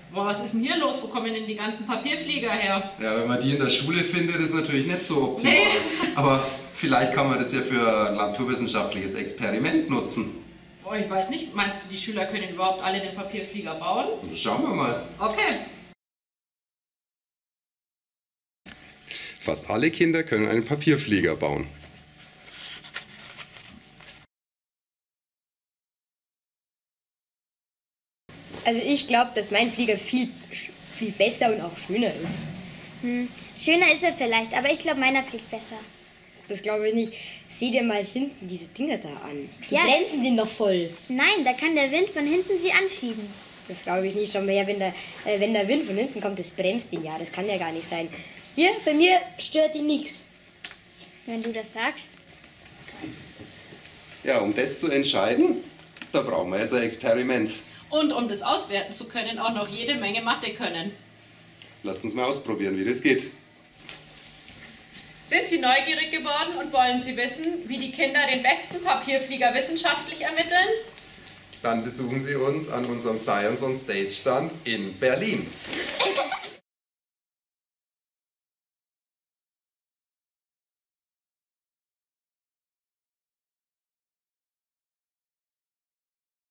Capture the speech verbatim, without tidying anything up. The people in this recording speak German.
Boah, was ist denn hier los? Wo kommen denn die ganzen Papierflieger her? Ja, wenn man die in der Schule findet, ist natürlich nicht so optimal. Nee. Aber vielleicht kann man das ja für ein naturwissenschaftliches Experiment nutzen. Boah, ich weiß nicht. Meinst du, die Schüler können überhaupt alle den Papierflieger bauen? Schauen wir mal. Okay. Fast alle Kinder können einen Papierflieger bauen. Also ich glaube, dass mein Flieger viel, viel besser und auch schöner ist. Hm. Schöner ist er vielleicht, aber ich glaube, meiner fliegt besser. Das glaube ich nicht. Sieh dir mal hinten diese Dinger da an. Die Ja. bremsen den doch voll. Nein, da kann der Wind von hinten sie anschieben. Das glaube ich nicht. Schon mehr, wenn der, äh, wenn der Wind von hinten kommt, das bremst ihn ja. Das kann ja gar nicht sein. Hier, bei mir stört ihn nichts. Wenn du das sagst. Ja, um das zu entscheiden, da brauchen wir jetzt ein Experiment. Und um das auswerten zu können, auch noch jede Menge Mathe können. Lasst uns mal ausprobieren, wie das geht. Sind Sie neugierig geworden und wollen Sie wissen, wie die Kinder den besten Papierflieger wissenschaftlich ermitteln? Dann besuchen Sie uns an unserem Science on Stage Stand in Berlin.